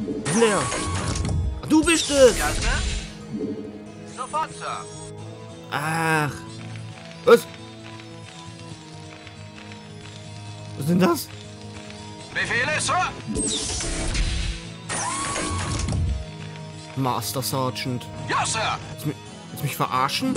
Wo ist der? Du bist es! Ja, Sir? Sofort, Sir. Ach. Was? Was ist denn das? Befehle, Sir? Master Sergeant. Ja, Sir. Willst mich verarschen?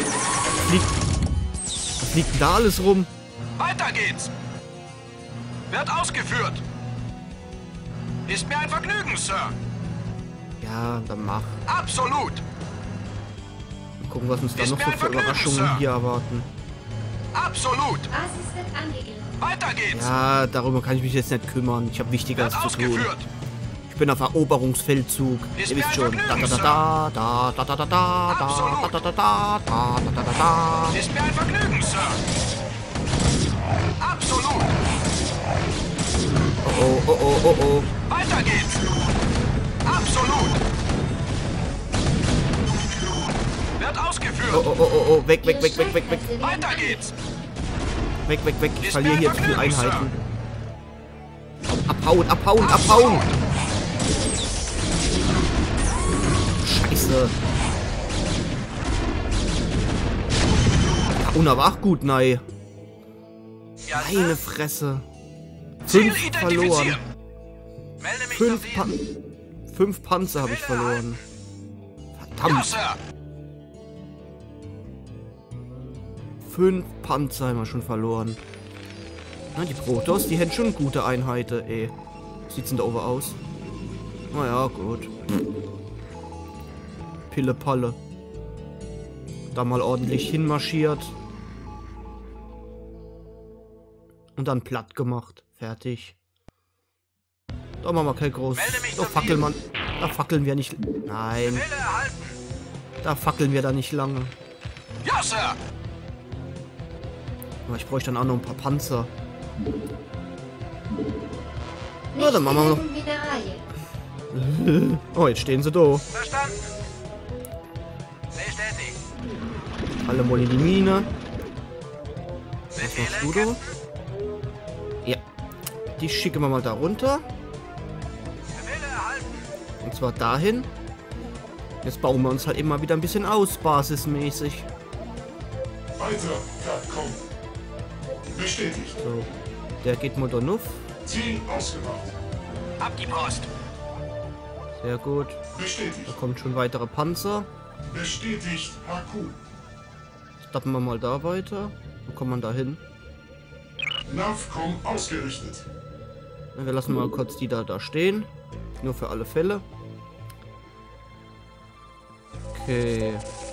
Was liegt denn da alles rum? Weiter geht's. Wird ausgeführt. Ist mir ein Vergnügen, Sir. Ja, dann mach. Absolut. Mal gucken, was uns da Ist noch mir so ein für Vergnügen, Überraschungen Sir. hier erwarten. Absolut. Basis wird angegriffen. Weiter geht's. Ja, darüber kann ich mich jetzt nicht kümmern. Ich habe Wichtigeres Wird zu tun. ausgeführt. Ich bin auf Eroberungsfeldzug. Ist Ihr mir wisst ein schon. Vergnügen, Da da da da da da da da Absolut. da da da da da da da da. Ist mir ein Vergnügen, Sir. Absolut. Oh oh oh oh oh. Weiter geht's. Absolut. Wird ausgeführt. Oh oh oh oh oh. Weg weg weg weg weg weg. Weiter geht's. Weg weg weg. Ich Ist verliere mir hier ein zu viele Vergnügen, Einheiten. Abhauen abhauen abhauen. Scheiße. Und aber auch gut, nein. Ja, Meine Sir. Fresse. Ziel 5 verloren. identifizieren. Melde mich zum Dienst. 5 Panzer habe ich verloren. Ja, Verdammt. Sir. 5 Panzer haben wir schon verloren. Na, die Protoss, die hätten schon gute Einheiten, ey. Sieht's denn da oben aus? Naja, gut. Pille Palle. Da mal ordentlich hinmarschiert. Und dann platt gemacht. Fertig. Da machen wir kein groß. Melde mich Da zum fackeln man. Da fackeln wir nicht. Nein. Befehle erhalten. Da fackeln wir da nicht lange. Ja, Sir. Aber ich bräuchte dann auch noch ein paar Panzer. Na, dann machen wir noch. Mineralien. Oh, jetzt stehen sie da. Verstanden. Bestätigt. Alle mal in die Mine. Was machst Befehle, du da? Captain. Ja. Die schicken wir mal da runter. Befehle erhalten. Und zwar dahin. Jetzt bauen wir uns halt immer wieder ein bisschen aus, basismäßig. Weiter, Capcom. Bestätigt. So. Der geht mal da nuff. Ziel ausgemacht. Ab die Post. Sehr gut. Da Bestätigt. kommen schon weitere Panzer. Bestätigt, HQ. Starten wir mal da weiter. Wo kommt man da hin? NAVCOM ausgerichtet. Wir lassen mal kurz die da stehen. Nur für alle Fälle. Okay.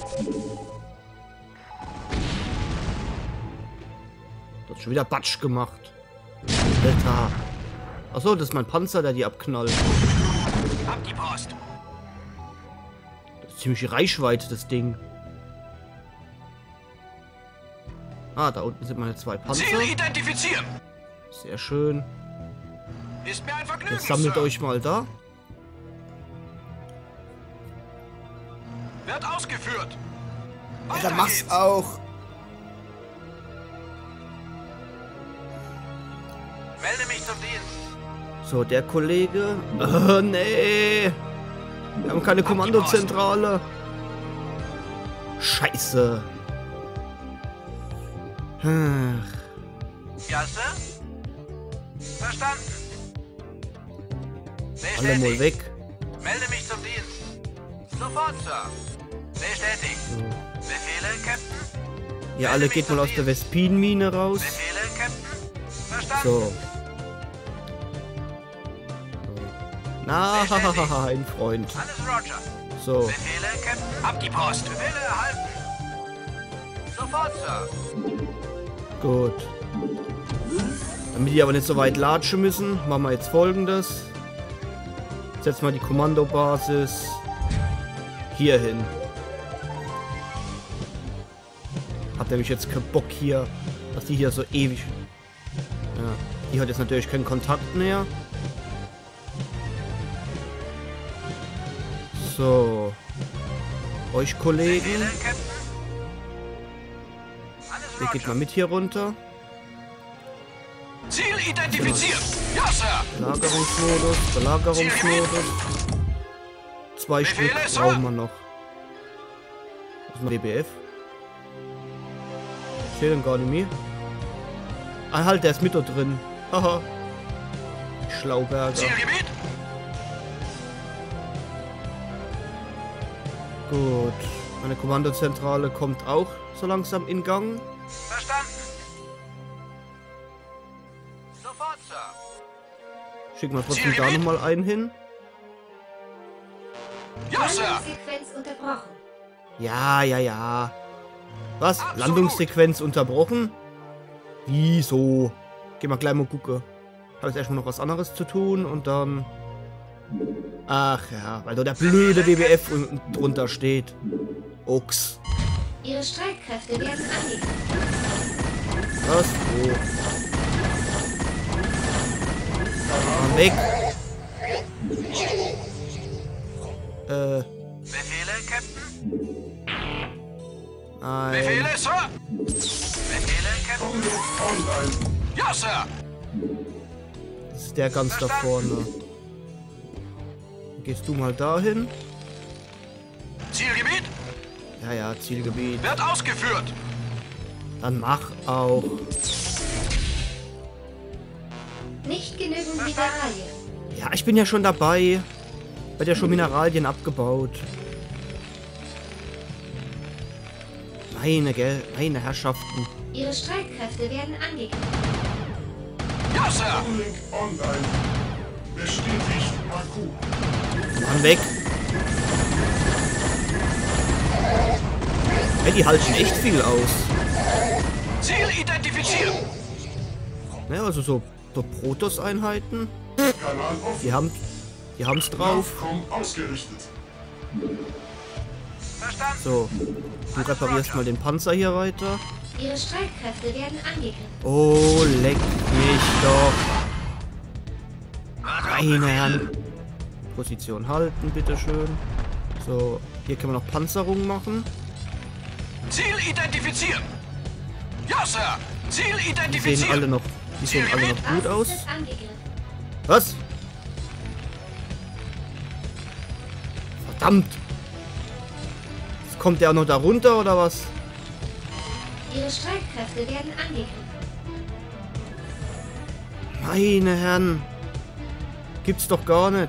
Das hat schon wieder Batsch gemacht. Alter. Achso, das ist mein Panzer, der die abknallt. Ab die Post. Das ist ziemlich die Reichweite, das Ding. Ah, da unten sind meine 2 Panzer. Ziel identifizieren. Sehr schön. Ist mir ein Vergnügen, Jetzt sammelt Sir. euch mal da. Wird ausgeführt. Ja, Weiter dann mach's geht's. auch. Melde mich zum Dienst. So, der Kollege. Oh, nee. Wir haben keine Kommandozentrale. Scheiße. Ach, Ja, Sir. Verstanden. alle mal Bestätigt. weg. Melde mich zum Dienst. Sofort, Sir. Bestätigt. So. Befehle, Captain. Ihr alle geht mal aus der Vespin-Mine raus. Befehle, Captain. Verstanden. So. Na, hahaha, ein Freund. Alles Roger. So. Befehle, Captain. Ab die Post. Befehle erhalten. Sofort, Sir. Gut. Damit die aber nicht so weit latschen müssen, machen wir jetzt Folgendes. Setzen wir die Kommandobasis hier hin. Hab nämlich jetzt keinen Bock hier, dass die hier so ewig... Ja, die hat jetzt natürlich keinen Kontakt mehr. So. Euch Kollegen, Befehle, Captain. Alles ihr geht Roger. mal mit hier runter. Ziel identifiziert. Ja, Sir. Belagerungsmodus, Belagerungsmodus. 2 Stück Befehle, Sir. brauchen wir noch. Was ist ein WBF? Ich sehe den gar nicht mehr. Ah halt, der ist mit da drin. Haha. Schlauberger. Zielgebiet. Gut. Meine Kommandozentrale kommt auch so langsam in Gang. Verstanden. Sofort, Sir. Schicken wir trotzdem da nochmal einen hin. Ja, Sir. Landungssequenz unterbrochen. Ja. Was? Absolut. Landungssequenz unterbrochen? Wieso? Gehen wir gleich mal gucken. Habe jetzt erstmal noch was anderes zu tun und dann... Ach ja, weil da der blöde WBF unten drunter steht. Ochs. Ihre Streitkräfte werden angegriffen. Was? Wo? Mal weg. Befehle, Captain. Nein. Befehle, Sir. Befehle, Captain. Comlink online. Ja, Sir. Das ist der ganz da vorne. Gehst du mal dahin? Zielgebiet Ja, Zielgebiet. wird ausgeführt. Dann mach auch. Nicht genügend Mineralien. Ja, ich bin ja schon dabei. Wird ja schon Mineralien abgebaut. Meine Herrschaften. Ihre Streitkräfte werden angegriffen. Ja, Sir. Comlink online. Bestätigt HQ. Mann, weg. Hey, die halten echt viel aus. Ziel identifizieren. Naja, also so Protoss-Einheiten, Kanal offen. die haben's drauf. Navcom ausgerichtet. Verstanden. So, du reparierst mal den Panzer hier weiter. Ihre Streitkräfte werden angegriffen. Oh, leck mich doch. Meine Herren. Position halten, bitteschön. So, hier können wir noch Panzerung machen. Ziel identifizieren. Ja, Sir. Ziel Die sehen identifizieren. alle noch gut aus. Basis ist angegriffen. Was? Verdammt. Jetzt kommt der auch noch da runter, oder was? Ihre Streitkräfte werden angegriffen. Meine Herren. Gibt's doch gar nicht.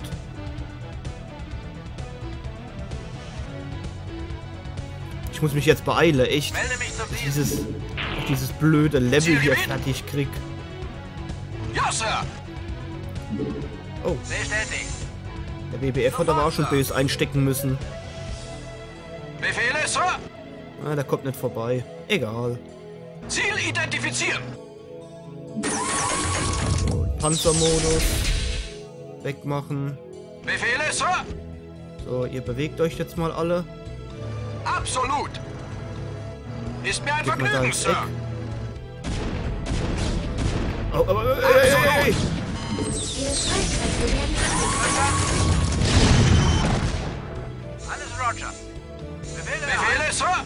Ich muss mich jetzt beeilen, echt. Melde mich zum Dienst. Dieses blöde Level hier fertig krieg. Ja, Sir. Oh, Bestätigt. der WBF hat aber auch schon böse einstecken müssen. Befehle, Sir. Ah, der kommt nicht vorbei. Egal. Ziel identifizieren. Panzermodus. Wegmachen. Befehle, Sir. So, ihr bewegt euch jetzt mal alle. Absolut. Ist mir ein Geht mal da Vergnügen, ins Sir. Eck. Oh, aber, ey. Ihre Streitkräfte werden angegriffen. Verstanden. Alles Roger. Befehle, Sir.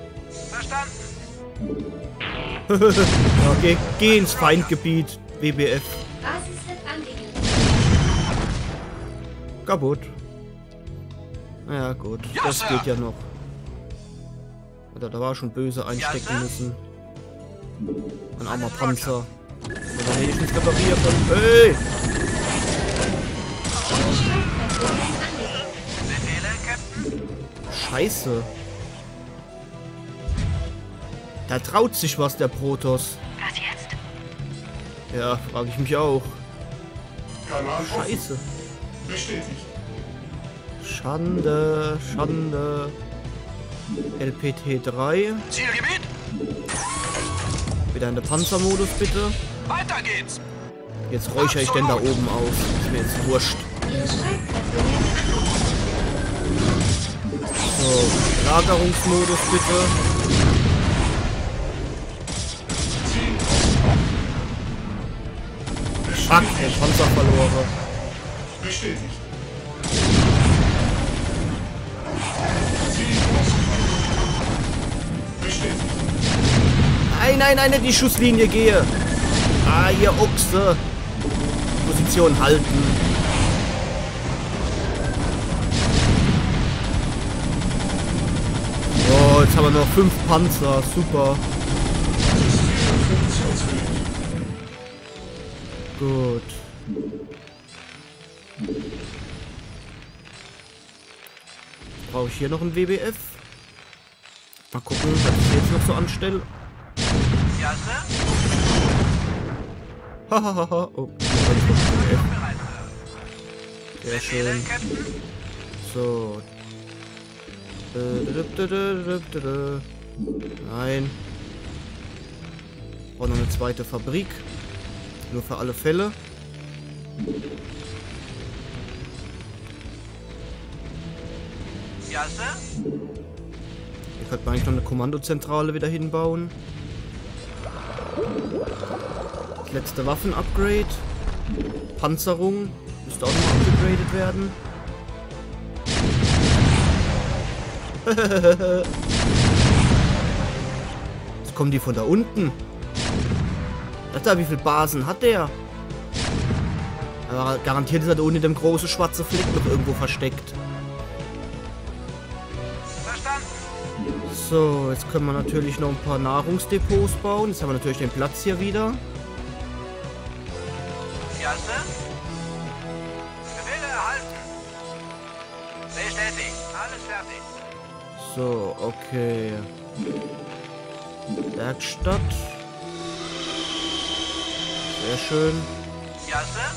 Verstanden. Okay, geh ins Feindgebiet, WBF. Basis wird angegriffen. Kaputt. Ja, gut. Ja, Das Sir. geht ja noch. Alter, da war schon böse einstecken Sir. müssen. Ein armer Panzer. Oder wenigstens repariert. Hey! Ihre Streitkräfte werden angegriffen. Befehle, Captain. Scheiße. Da traut sich was, der Protoss. Was jetzt? Ja, frage ich mich auch. Kanal offen. Scheiße. Bestätigt. Schande, Schande. LPT-3. Zielgebiet. Wieder in den Panzermodus, bitte. Weiter geht's. Jetzt räuchere ich den da oben aus. Ist mir jetzt wurscht. Ihre Streitkräfte werden angegriffen. So, Lagerungsmodus, bitte. Fuck, den Panzer verloren. Bestätigt. Bestätigt. Nein, nicht die Schusslinie gehe. Ah, hier Ochse. Position halten. So, jetzt haben wir noch 5 Panzer. Super. Gut. Brauche ich hier noch ein WBF? Mal gucken, was ich jetzt noch so anstelle. Ja, Sir? Hahaha. Oh. Bereit, Sir. Sehr schön. Captain? So. Nein. Brauche noch eine zweite Fabrik. Nur für alle Fälle. Ja, Sir? Hier könnte man eigentlich noch eine Kommandozentrale wieder hinbauen. Das letzte Waffen-Upgrade. Panzerung. Müsste auch noch upgradet werden. Jetzt kommen die von da unten. Alter, wie viele Basen hat der? Aber garantiert ist er da unten in dem großen schwarzen Fleck noch irgendwo versteckt. Verstanden. So, jetzt können wir natürlich noch ein paar Nahrungsdepots bauen. Jetzt haben wir natürlich den Platz hier wieder. Ja, Sir? Befehle erhalten. Bestätigt. Alles fertig. So, okay. Werkstatt. Sehr schön. Ja, Sir?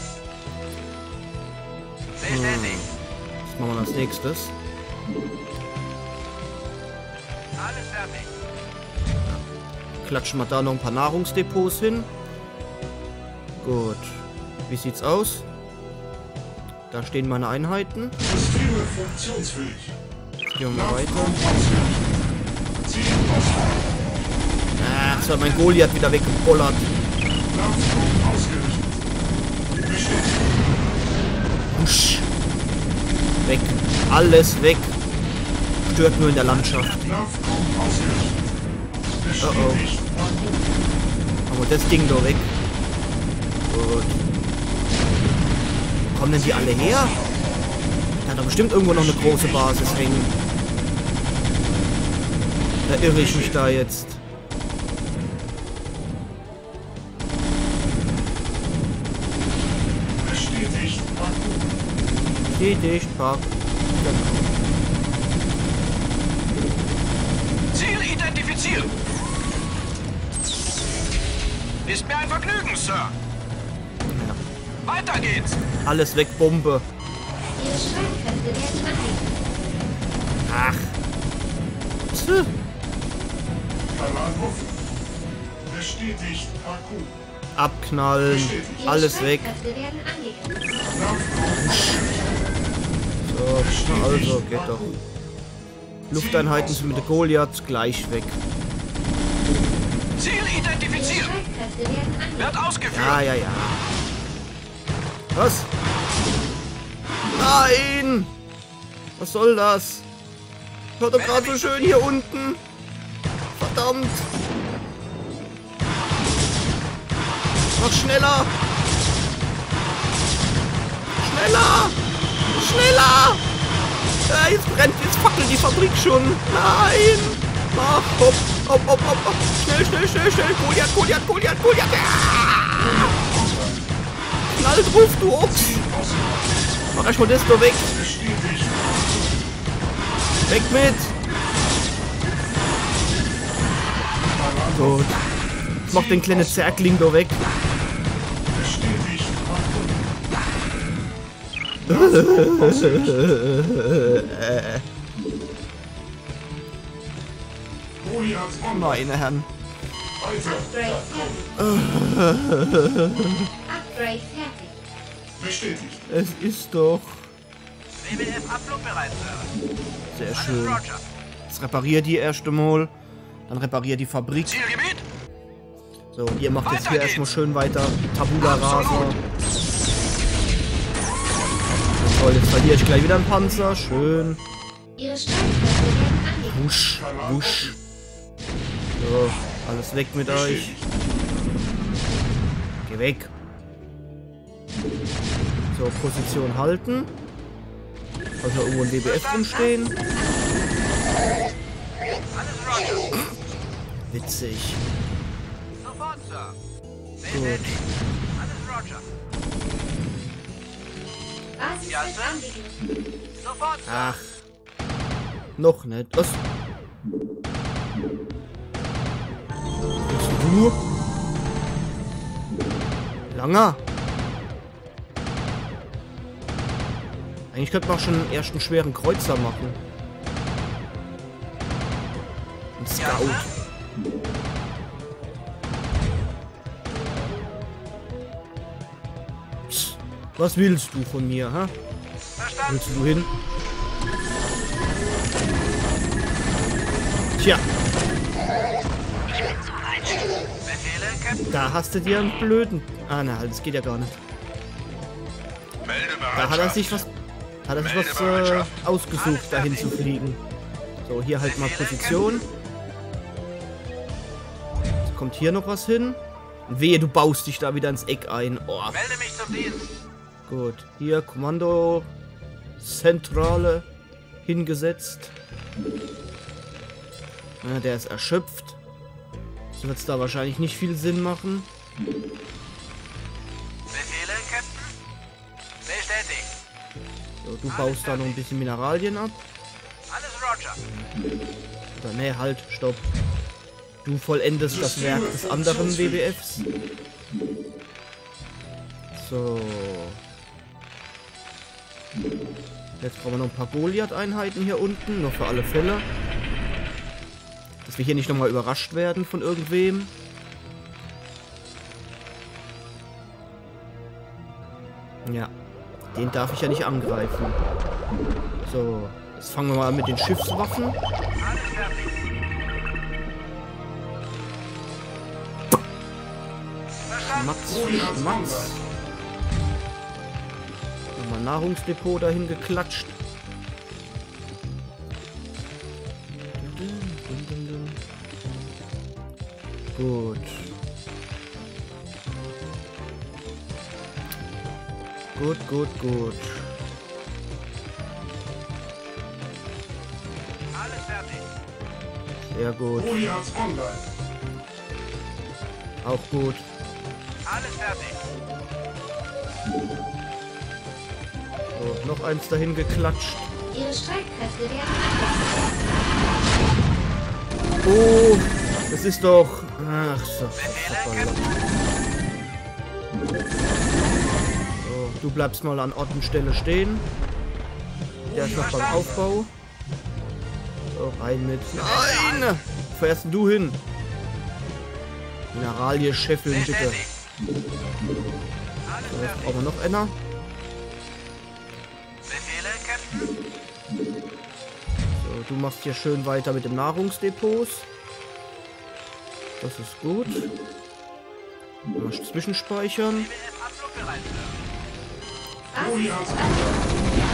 Bestätigt. Was machen wir als nächstes? Alles fertig. Klatschen wir da noch ein paar Nahrungsdepots hin. Gut. Wie sieht's aus? Da stehen meine Einheiten. Systeme funktionsfähig. Jetzt gehen wir mal weiter. Ziel ausgerichtet. Ah, jetzt hat mein Goliath wieder weggebollert. Kampfdruck ausgerichtet. Bestätigt. Husch. Weg. Alles weg. Stört nur in der Landschaft. Kampfdruck ausgerichtet. Bestätigt. Machen wir das Ding da weg. Gut. Wo kommen denn die alle her? Da hat doch bestimmt irgendwo noch eine große Basis hängen. Da irre ich mich da jetzt. Bestätigt. Bestätigt, Park. Ziel identifiziert. Ist mir ein Vergnügen, Sir. Ja. Weiter geht's. Alles weg, Bombe. Ihre Streitkräfte werden angegriffen. Ach. Tch. Kanal offen. Bestätigt. Akku. Abknallen. Ihre Alles weg. Streitkräfte werden angegriffen. Kampfdruck. So, also, geht doch. Lufteinheiten sind mit der Goliath gleich weg. Ziel Ihre identifiziert. Streitkräfte werden angegriffen. Wird ausgeführt. Ja, ja, ja. Was? Nein! Was soll das? War doch gerade so schön hier unten. Verdammt! Noch schneller! Schneller! Schneller! Jetzt fackelt die Fabrik schon. Nein! Mach, hopp, hopp, hopp, hopp, hopp. Schnell, schnell, schnell, schnell. Goliath, Goliath, Goliath, Goliath. Ah! Knall drauf, du Ochs. Mach erstmal das da weg. Bestätigt. Weg mit. Gut. Jetzt mach den kleinen Zergling da weg. Bestätigt. Goliath online. Meine Herren. Weiter. Upgrade fertig. Bestätigt. Es ist doch WWF ablufbereit, Sir. sehr schön. Roger. Jetzt reparier die erste Mal. Dann reparier die Fabrik. Zielgebiet? So, und ihr macht jetzt Weiter hier geht's. erstmal schön weiter. Tabula Rasa. Absolut. Toll, jetzt verliere ich gleich wieder einen Panzer. Schön. Ihre Streitkräfte werden angegriffen. Wusch, wusch. So, alles weg mit euch. Geh weg. So, Position halten. Also irgendwo ein WBF rumstehen. Alles Roger. Witzig. Sofort, Sir. Gut. Alles Roger. Basis Ja, wird Sir. angegriffen. Sofort, Sir. Ach. Noch nicht. Was? Bist du? Langer. Eigentlich könnte man auch schon einen ersten schweren Kreuzer machen. Ein Ja, Scout. Sir. Psst. Was willst du von mir, ha? Verstanden. Willst du hin? Tja, Befehle, Captain. da hast du dir einen blöden... Ah, na, das geht ja gar nicht. Da hat er sich was... ausgesucht, dahin zu fliegen. So, hier halt mal Position. Jetzt kommt hier noch was hin. Wehe, du baust dich da wieder ins Eck ein. Oh, Melde mich zum Dienst. gut. Hier, Kommando... Zentrale hingesetzt. Ja, der ist erschöpft. So wird es da wahrscheinlich nicht viel Sinn machen. Befehle, Captain. Bestätigt. So, du baust da noch ein bisschen Mineralien ab. Alles Roger. Oder nee, halt, stopp. Du vollendest das Werk des anderen WWFs. So. Jetzt brauchen wir noch ein paar Goliath-Einheiten hier unten, nur für alle Fälle. Dass wir hier nicht nochmal überrascht werden von irgendwem. Ja, den darf ich ja nicht angreifen. So, jetzt fangen wir mal an mit den Schiffswaffen. Alles fertig. Verstanden. Schmatz, Schmatz. Nochmal Nahrungsdepot dahin geklatscht. Gut. Gut, gut, gut. Alles fertig. Sehr gut. Goliath online. Auch gut. Alles fertig. So, noch eins dahin geklatscht. Ihre Streitkräfte werden angegriffen. Oh, das ist doch... Ach so. So, du bleibst mal an Ort und Stelle stehen. Der ist noch beim Aufbau. So, rein mit... Nein! Wo fährst denn du hin? Mineralie scheffeln, bitte. Bestätigt. Alles So, jetzt fertig. brauchen wir noch einer. Befehle, Captain. So, du machst hier schön weiter mit dem Nahrungsdepots. Das ist gut. Mal zwischenspeichern. BWF abflugbereit, Sir. Basis Goliath wird angegriffen.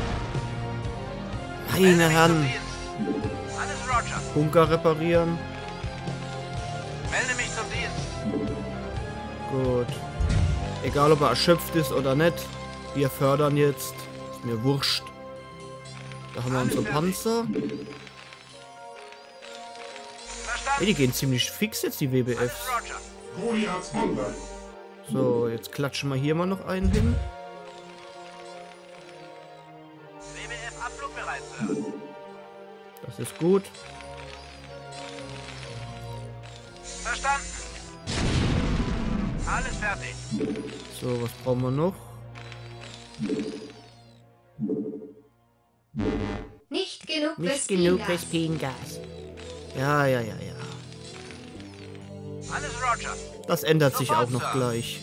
Meine Herren. Alles Roger. Bunker reparieren. Melde mich zum Dienst. Gut. Egal, ob er erschöpft ist oder nicht. Wir fördern jetzt. Ist mir wurscht. Da haben wir unsere Panzer. Hey, die gehen ziemlich fix jetzt, die WBFs. Roger. Goliath online. So, jetzt klatschen wir hier mal noch einen hin. BWF abflugbereit, Sir. Das ist gut. Verstanden. Alles fertig. So, was brauchen wir noch? Nicht genug Nicht genug Vespingas. Vespingas. Ja, ja, ja, ja. Alles Roger. Das ändert sich Sofort, auch noch Sir. gleich.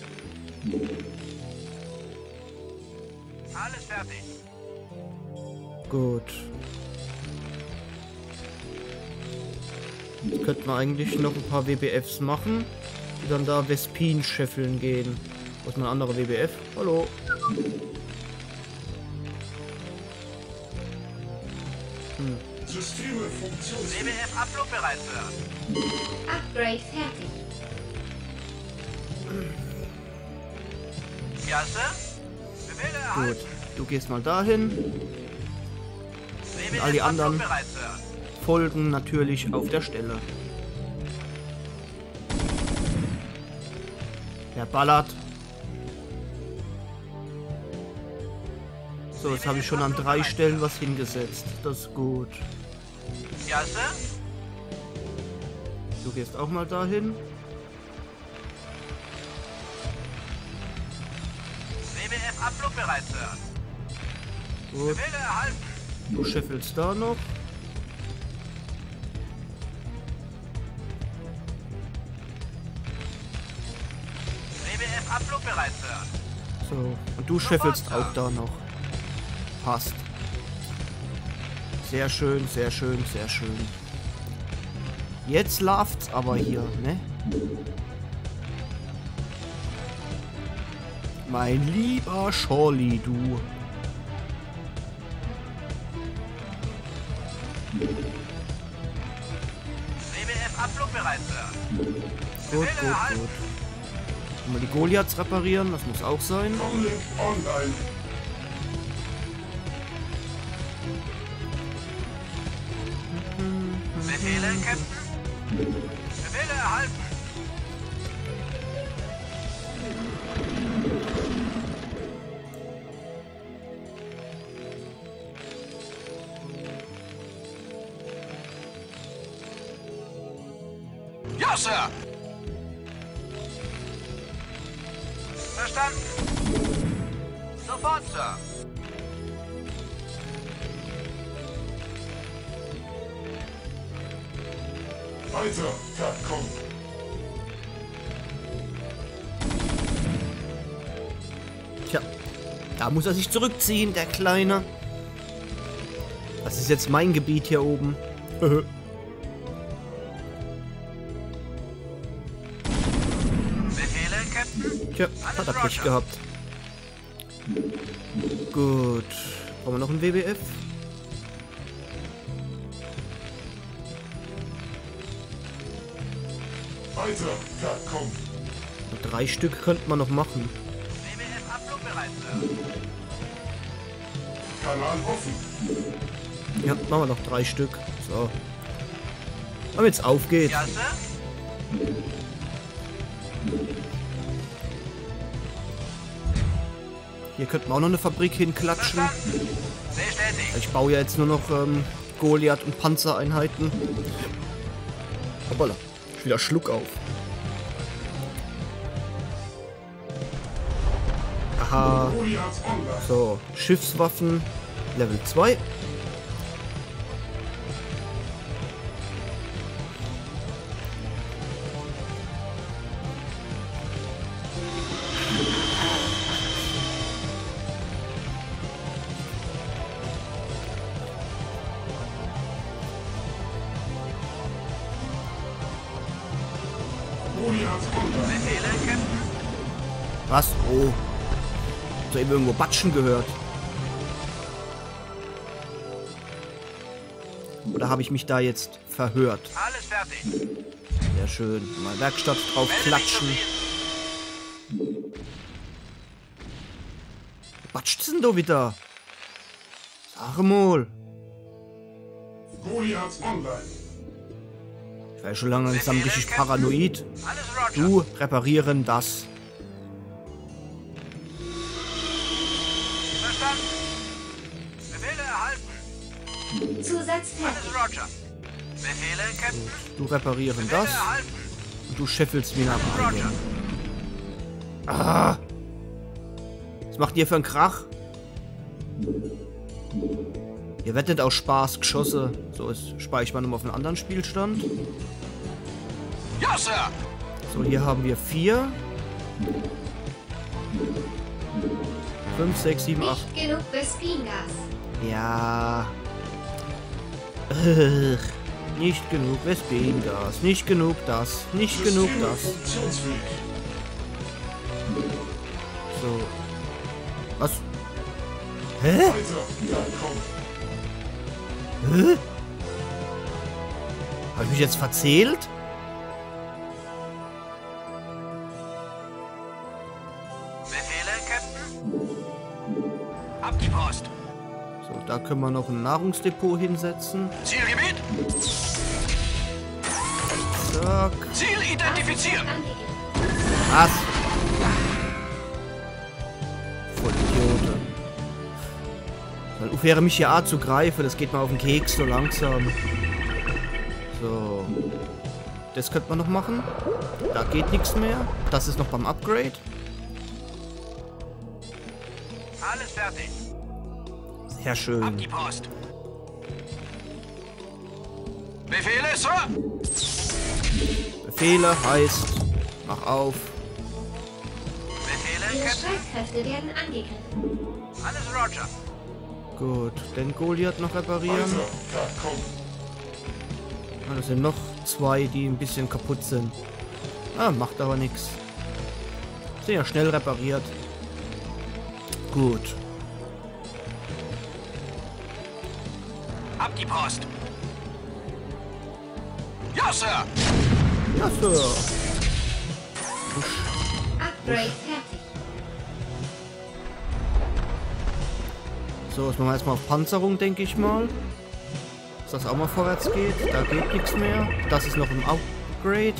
Alles fertig. Gut. Jetzt könnten wir eigentlich noch ein paar WBFs machen, die dann da Vespin scheffeln gehen. Wo ist mein anderer WBF? Hallo. Systeme funktionsfähig. BWF abflugbereit, Sir. Upgrade fertig. Ja, Sir. Befehle Gut. erhalten. Du gehst mal dahin. BWF all die anderen. abflugbereit, Sir. folgen natürlich auf der Stelle. Er ballert. So, jetzt habe ich schon an 3 Stellen was hingesetzt. Das ist gut. Ja, Sir? Du gehst auch mal dahin. WWF abflugbereit, Sir. Gut. Befehle erhalten. Du scheffelst da noch. WWF abflugbereit, Sir. So, und du scheffelst auch da noch. Passt. Sehr schön, sehr schön, sehr schön. Jetzt läuft's aber hier, ne? Mein lieber Scholli, du. WWF abflugbereit, Sir. Gut, gut, gut. Mal die Goliaths reparieren, das muss auch sein. Comlink online. Befehle, Captain. Befehle erhalten. Ja, Sir. Verstanden. Sofort, Sir. Weiter, Capcom. Tja, da muss er sich zurückziehen, der Kleine. Das ist jetzt mein Gebiet hier oben. Befehle, Captain. Tja, hat er Pech gehabt. Gut. Brauchen wir noch einen WWF? Weiter, Capcom. 3 Stück könnte man noch machen. WWF abflugbereit, Sir. Kanal offen. Ja, machen wir noch 3 Stück. So. Aber jetzt auf geht's. Ja, Sir. Hier könnten wir auch noch eine Fabrik hinklatschen. Verstanden. Bestätigt. Ich baue ja jetzt nur noch Goliath und Panzereinheiten. Hoppala. Ich wieder Schluck auf. Aha. Goliath online. So, Schiffswaffen Level 2. Goliath online. Befehle, Captain. Was? Oh. So eben irgendwo Batschen gehört. Oder habe ich mich da jetzt verhört? Alles fertig. Sehr schön. Mal Werkstatt drauf klatschen. Batscht's denn da wieder? Sag mal. Goliath online. Ich war ja schon lange langsam richtig paranoid. Alles Roger. Du reparieren das. Verstanden. Befehle erhalten. Zusatz fertig. Alles Roger. Befehle, Captain. Du reparieren Befehle das. erhalten. Und du scheffelst wieder ab. Roger. Ah. Was macht ihr für einen Krach? Ihr werdet nicht aus Spaß geschossen. So, jetzt speichere ich mal nochmal auf einen anderen Spielstand. Ja, Sir. So, hier haben wir 4. 5, 6, 7, 8. Nicht genug Bespingas. Ja. Nicht genug Vespingas. Nicht genug das. Nicht genug Systeme das. funktionsfähig. So. Was? Hä? Weiter, Capcom. Hä? Habe ich mich jetzt verzählt? Befehle, Captain. Ab die Post. So, Da können wir noch ein Nahrungsdepot hinsetzen. Zielgebiet. Zack. Ziel identifiziert. Was? Voll Idiote. Dann wäre mich hier zu greifen. Das geht mal auf den Keks so langsam. So. Das könnte man noch machen. Da geht nichts mehr. Das ist noch beim Upgrade. Alles fertig. Sehr schön. Ab die Post. Befehle, Sir. Befehle heißt, mach auf. Befehle, Ihre Captain. Streitkräfte werden angegriffen. Alles Roger. Gut, den Goliath noch reparieren. Panzer verkommen. Ah, das sind noch zwei, die ein bisschen kaputt sind. Ah, macht aber nichts. Sind ja schnell repariert. Gut. Ab die Post. Ja, Sir. Ja, Sir. Upgrade fertig. So, jetzt machen wir erstmal auf Panzerung, denke ich mal. Dass das auch mal vorwärts geht. Da geht nichts mehr. Das ist noch im Upgrade.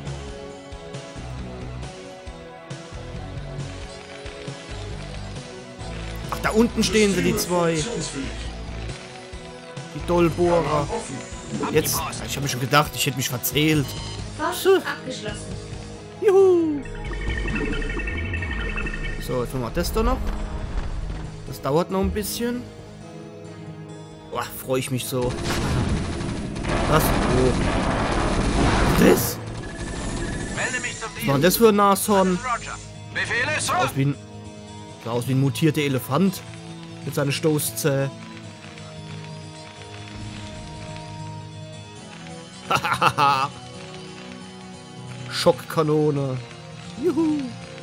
Ach, da unten stehen sie, die zwei. Funktionsfähig. Die Dollbohrer. Offen. Jetzt, ich habe mir schon gedacht, ich hätte mich verzählt. Forschung abgeschlossen. Juhu. So, jetzt machen wir das da noch. Das dauert noch ein bisschen. Boah, freue ich mich so. Was? Oh. Das? Melde mich zum Was war Deal. denn das für ein Nashorn? Roger. Befehle, Sah aus Sir. sah aus wie ein mutierter Elefant. Mit seinen Stoßzähnen. Hahaha. Schockkanone. Juhu.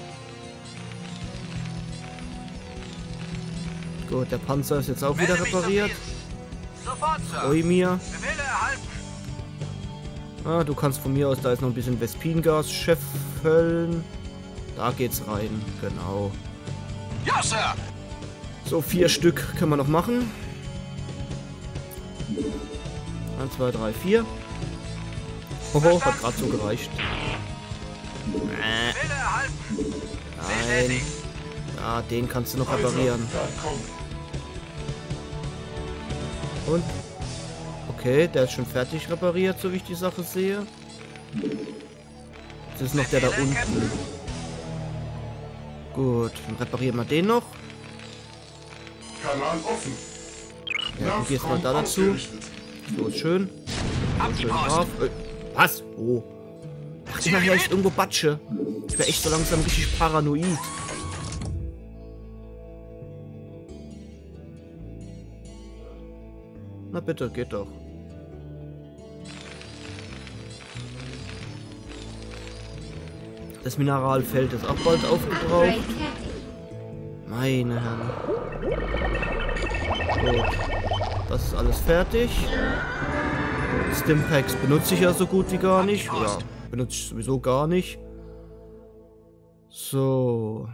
Gut, der Panzer ist jetzt auch wieder Melde mich zum repariert. Dienst. Sofort, Sir. Oi mir. Befehle erhalten. Ah, du kannst von mir aus, da ist noch ein bisschen Vespingas scheffeln. Da geht's rein, genau. Ja, Sir. So, 4 Stück können wir noch machen. 1, 2, 3, 4. Hoho, hat gerade so gereicht. Befehle erhalten. Nein. Bestätigt. Ja, den kannst du noch Panzer reparieren. verkommen. Und? Okay, der ist schon fertig repariert, so wie ich die Sache sehe. Jetzt ist noch der da unten. Gut, dann reparieren wir den noch. Kanal offen. Ja, du gehst mal da Nervraum dazu. ausgerichtet. So, ist schön. Ab die Schön Post. brav. Was? Oh. Ach, immer her ist irgendwo Batsche. Ich wäre echt so langsam richtig paranoid. Na bitte, geht doch. Das Mineralfeld ist auch bald aufgebraucht. Upgrade fertig. Meine Herren. Gut. Das ist alles fertig. Stimpaks benutze ich ja so gut wie gar nicht. Oder benutze ich sowieso gar nicht. So.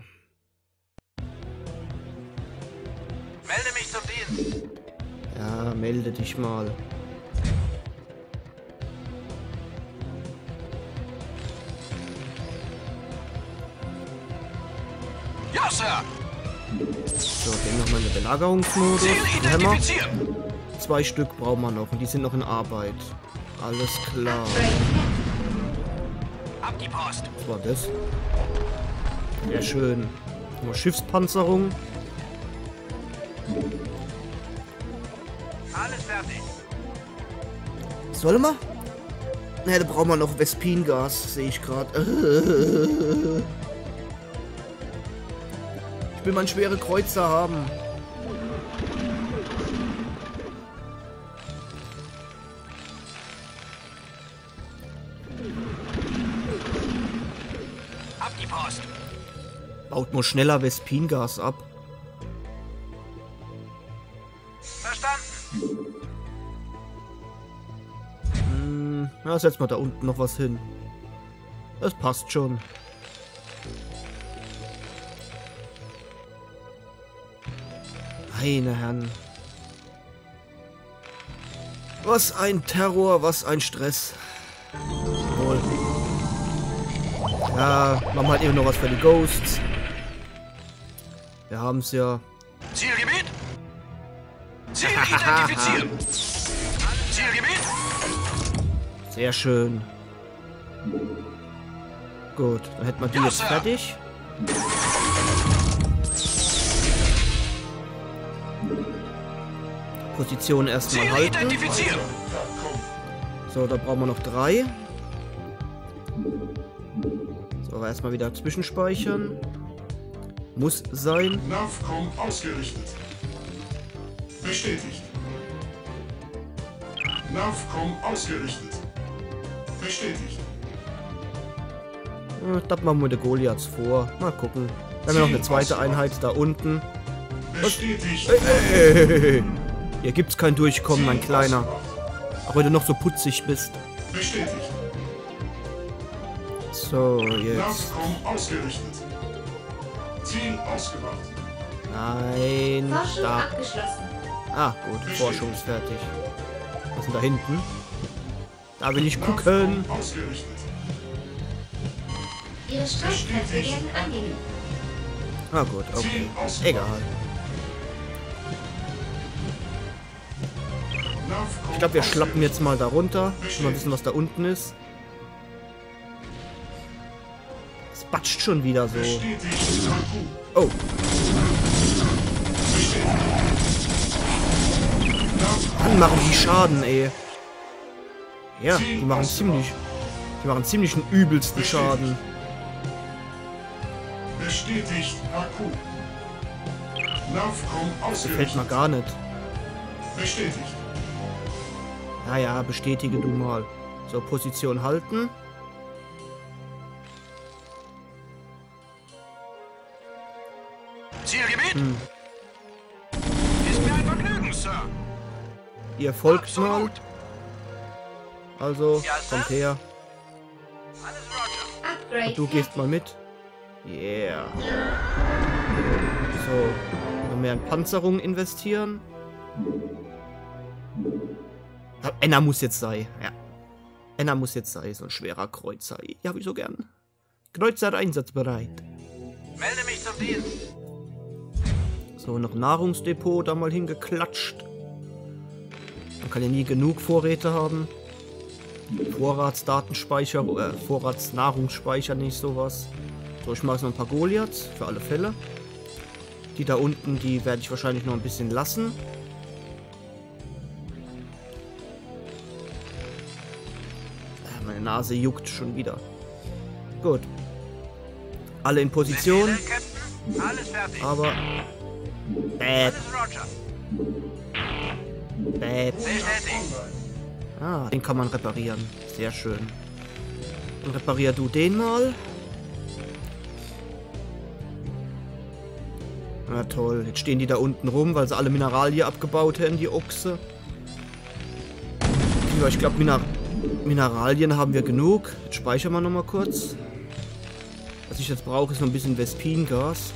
Melde mich zum Dienst. Ja, melde dich mal. Ja, Sir. So, den nochmal in den Belagerungsmodus. Ziel Den Hammer. identifiziert. 2 Stück brauchen wir noch und die sind noch in Arbeit. Alles klar. Upgrade fertig. Ab die Post. Was war das? Ja, schön. Nur Schiffspanzerung. Alles fertig. Sollen wir? Ne, da brauchen wir noch Vespingas, sehe ich gerade. Ich will mal einen schwere Kreuzer haben. Ab die Post. Baut nur schneller Vespingas ab. Verstanden. Na, setz mal da unten noch was hin. Das passt schon. Meine Herren. Was ein Terror, was ein Stress. Jawohl. Ja, machen wir halt eben noch was für die Ghosts. Wir haben es ja. Zielgebiet? Ziel identifizieren. Zielgebiet? Sehr schön. Gut, dann hätten wir die jetzt fertig. Position erstmal Ziel halten. identifizieren. So, da brauchen wir noch 3. So, aber erstmal wieder zwischenspeichern. Muss sein. Navcom ausgerichtet. Bestätigt. Navcom ausgerichtet. Bestätigt. Das machen wir mit den Goliaths vor. Mal gucken. Dann haben wir noch eine zweite Einheit da unten. Bestätigt. Hey. Hier gibt's kein Durchkommen, mein Kleiner. Auch wenn du noch so putzig bist. Bestätigt. So, jetzt. Navcom ausgerichtet. Ziel ausgemacht. Nein. Forschung Da. abgeschlossen. Ah, gut. Forschung ist fertig. Was ist denn da hinten? Da will ich gucken. Navcom ausgerichtet. Ihre Streitkräfte werden angegriffen. Ah, gut. Okay. Egal. Ich glaube, wir schlappen jetzt mal da runter. Mal wissen, was da unten ist. Es batscht schon wieder so. Oh. Mann, machen die Schaden, ey. Ja, die machen ziemlich einen übelsten Schaden. Bestätigt HQ. Navcom Das gefällt ausgerichtet. mir gar nicht. Bestätigt. Naja, bestätige du mal. So, Position halten. Zielgebiet? Ist mir ein Vergnügen, Sir. Ihr folgt mal. Absolut. Also, Ja, Sir. kommt her. Alles Roger. Upgrade Du gehst mal mit. Yeah. So, noch mehr in Panzerung investieren. Enna muss jetzt sein. Ja. Enna muss jetzt sein, so ein schwerer Kreuzer. Ja, hab ich so gern. Kreuzer einsatzbereit. Melde mich zum Dienst. So, noch Nahrungsdepot da mal hingeklatscht. Man kann ja nie genug Vorräte haben. Vorratsdatenspeicher, Vorratsnahrungsspeicher, nicht sowas. So, ich mache jetzt noch ein paar Goliaths, für alle Fälle. Die da unten, die werde ich wahrscheinlich noch ein bisschen lassen. Meine Nase juckt schon wieder. Gut. Alle in Position, Befehle, Captain. Alles fertig. aber... Alles Roger. Bestätigt. Ah, den kann man reparieren. Sehr schön. Dann reparier du den mal. Na toll, jetzt stehen die da unten rum, weil sie alle Mineralien abgebaut haben, die Ochse. Ja, ich glaube, Mineralien haben wir genug. Jetzt speichern wir nochmal kurz. Was ich jetzt brauche, ist noch ein bisschen Vespingas.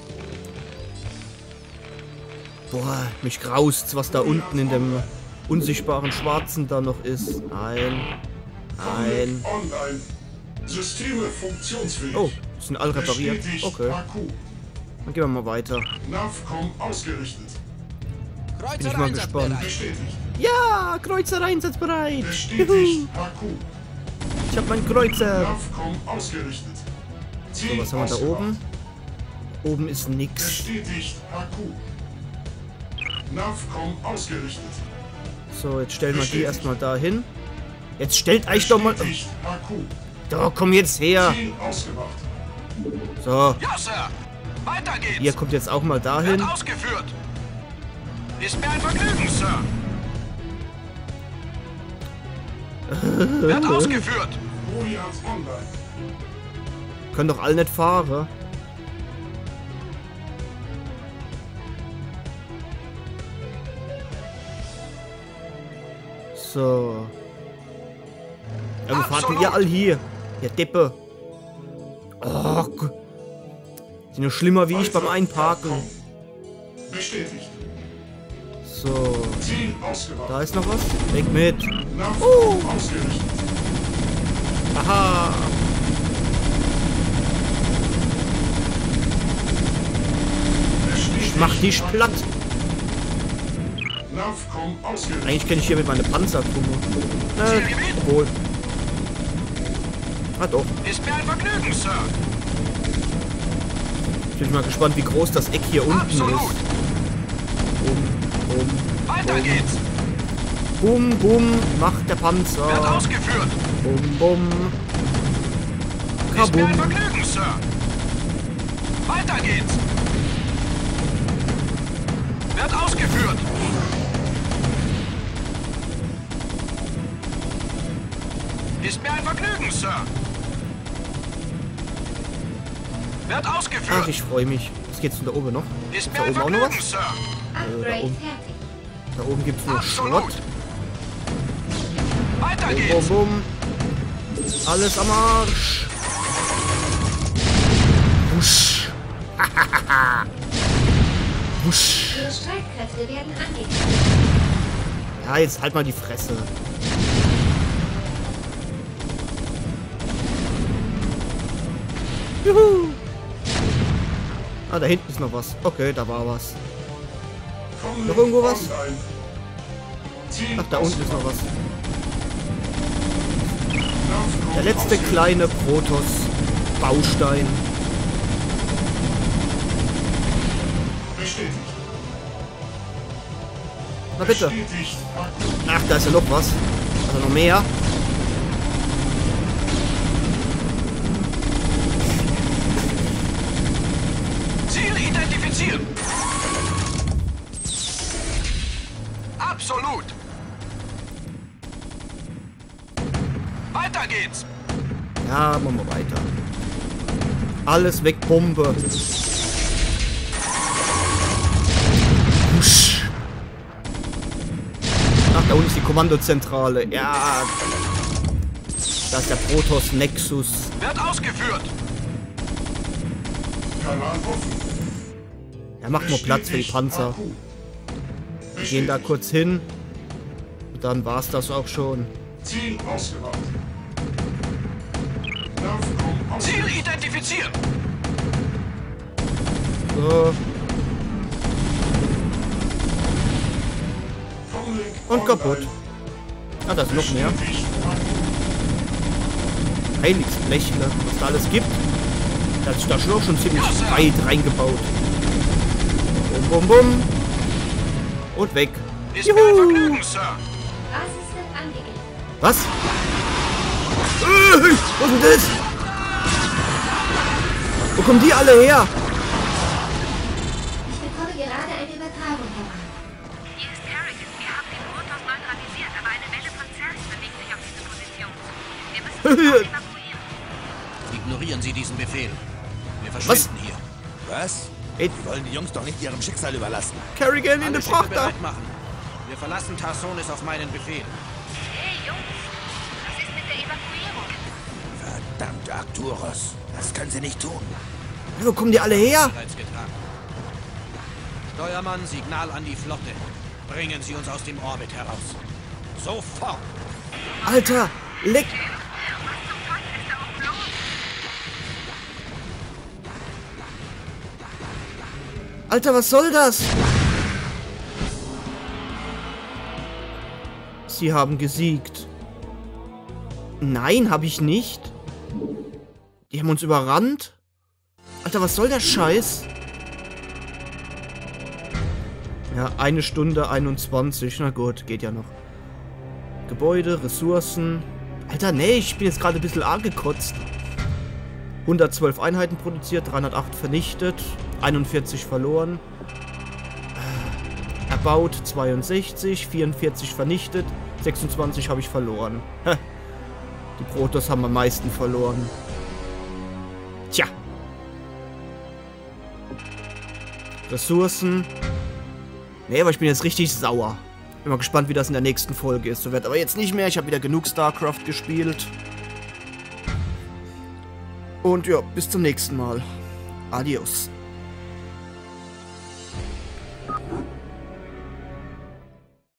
Boah, mich graust's, was da unten in dem unsichtbaren Schwarzen da noch ist. Nein. Nein. Online. Systeme funktionsfähig. Oh, sind alle repariert. Bestätigt Okay, HQ. dann gehen wir mal weiter. Navcom ausgerichtet. Bin ich mal gespannt. Bestätigt. Ja, Kreuzer einsatzbereit. Bestätigt HQ. Ich habe meinen Kreuzer. Navcom ausgerichtet. So, was haben wir da oben? Oben ist nix. Bestätigt HQ. Navcom ausgerichtet. So, jetzt stellen wir die erstmal da hin. Jetzt stellt euch doch mal... Bestätigt HQ. Da, komm jetzt her. Ziel ausgemacht. So, Ja, Sir. Weiter geht's. ihr kommt jetzt auch mal dahin. Wird ausgeführt. Ist mir ein Vergnügen, Sir. Wird ausgeführt. Goliath online. Können doch alle nicht fahren. So. Ja, wo fahrt denn ihr all hier? Ihr Deppe. Oh, sind ja schlimmer wie ich beim Einparken. Bestätigt. So. Ziel ausgemacht. Da ist noch was. Weg mit. Nahkampf ausgerichtet. Aha. Ich mach dich platt. Navcom ausgerichtet. Eigentlich kann ich hier mit meiner Panzerkugel. Obwohl. Ah doch. Ist mir ein Vergnügen, Sir. Ich bin mal gespannt, wie groß das Eck hier unten Absolut. ist. Bum, Weiter geht's. bum, bum, macht der Wird Panzer. ausgeführt. Bum, bum. Ist mir ein Kabum. Vergnügen, Sir. Weiter geht's. Wird ausgeführt. Ist mir ein Vergnügen, Sir. Wird ausgeführt. Ach, ich freue mich. Was geht's denn da oben noch? Ist Ist mir da ein oben auch noch Vergnügen, was? Sir. Upgrade oben. fertig. Da oben gibt's nur Absolut. Schrott. Weiter Bum, geht's. bum, bum. Alles am Arsch. Wusch. Wusch. Ihre Streitkräfte werden angegriffen. Ja, jetzt halt mal die Fresse. Juhu. Ah, da hinten ist noch was. Okay, da war was. Noch irgendwo was? Ach, da unten ist noch was. Der letzte kleine Protoss-Baustein. Bestätigt. Na bitte. Bestätigt. Ach, da ist ja noch was. Also noch mehr. Ziel identifizieren. Absolut. Weiter geht's. Ja, machen wir weiter. Alles weg, Bombe. Husch. Ach, da unten ist die Kommandozentrale. Ja. Da ist der Protoss Nexus. Wird ausgeführt. Kanal offen. Ja, macht nur Platz für die Panzer. Wir gehen da kurz hin. Und dann war's das auch schon. Ziel ausgemacht. Navcom Ziel ausgerichtet. identifizieren. So. Comlink Und kaputt. online. Ah, da ist noch mehr. Bestätigt. Heiligsblechle, was da alles gibt. Da ist da schon ziemlich weit reingebaut. Bum, bum, bum. Und weg. Ist mir ein Vergnügen, Sir. Basis wird angegriffen. Was? Was ist denn das? Wo kommen die alle her? Ich bekomme gerade eine Übertragung heran. Hier ist Harrigan. Wir haben den Protoss neutralisiert, aber eine Welle von Zergs bewegt sich auf diese Position. Wir müssen sofort evakuieren. Ignorieren Sie diesen Befehl. Wir verschwinden hier. Was? Ey. Die wollen die Jungs doch nicht ihrem Schicksal überlassen. Kerrigan in Alle der Schiffe Frachter. bereit machen. Wir verlassen Tarsonis auf meinen Befehl. Hey, Jungs. Was ist mit der Evakuierung? Verdammt, Arcturus. Das können sie nicht tun. Wo kommen die alle her? Bereits getragen. Steuermann, Signal an die Flotte. Bringen Sie uns aus dem Orbit heraus. Sofort! Alter, leck. Was zum Teufel ist da oben los? Alter, was soll das? Sie haben gesiegt. Nein, habe ich nicht. Die haben uns überrannt. Alter, was soll der Scheiß? Ja, 1 Stunde 21. Na gut, geht ja noch. Gebäude, Ressourcen. Alter, nee, ich bin jetzt gerade ein bisschen arg gekotzt. 112 Einheiten produziert, 308 vernichtet, 41 verloren. Erbaut 62, 44 vernichtet, 26 habe ich verloren. Die Protoss haben am meisten verloren. Tja. Ressourcen. Nee, aber ich bin jetzt richtig sauer. Bin mal gespannt, wie das in der nächsten Folge ist. So wird aber jetzt nicht mehr. Ich habe wieder genug StarCraft gespielt. Und ja, bis zum nächsten Mal. Adios.